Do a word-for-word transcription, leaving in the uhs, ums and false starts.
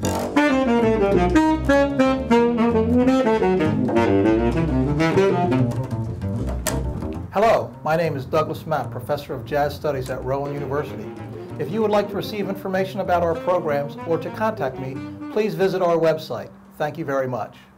Hello, my name is Douglas Mapp, Professor of Jazz Studies at Rowan University. If you would like to receive information about our programs or to contact me, please visit our website. Thank you very much.